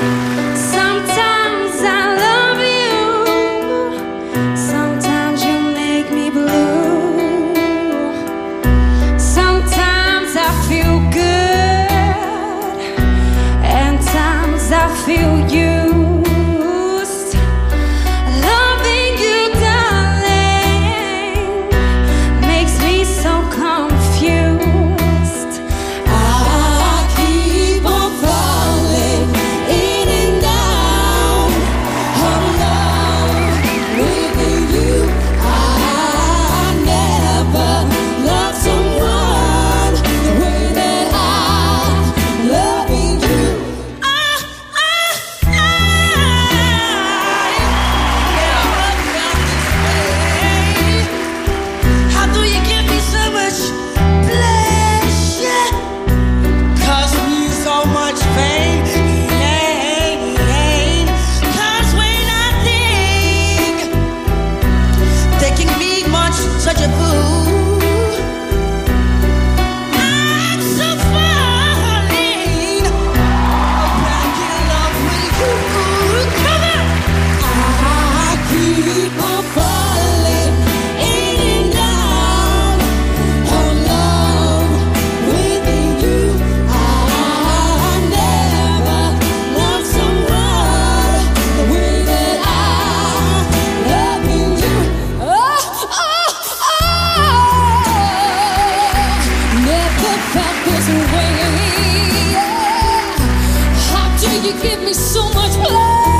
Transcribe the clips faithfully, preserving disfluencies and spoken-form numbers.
Sometimes I love you, sometimes you make me blue. Sometimes I feel good, and times I feel used. Loving you, darling, makes me so confused. I keep on falling in and out of love with you. I never loved someone the way that I loving you. I, I, I never felt this way. How do you give me so much pleasure? Cause me so much pain. Cause when I think they can be much such a fool, I'm so falling back in love with you. Come on! I keep on falling in and out of love with you. I never loved someone the way that I loving you. Oh, oh, oh. Never felt this way. How do you give me so much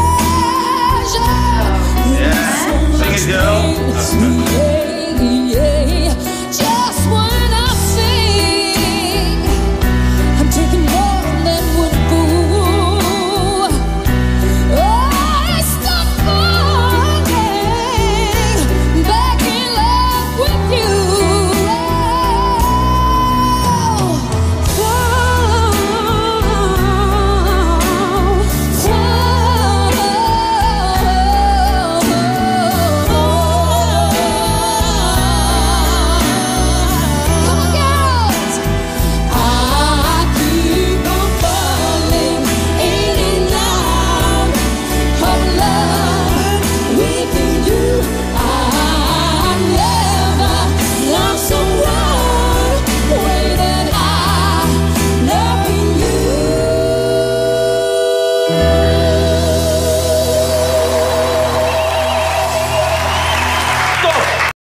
pleasure? Yeah. So Sing much it, girl. pain. Yeah, yeah.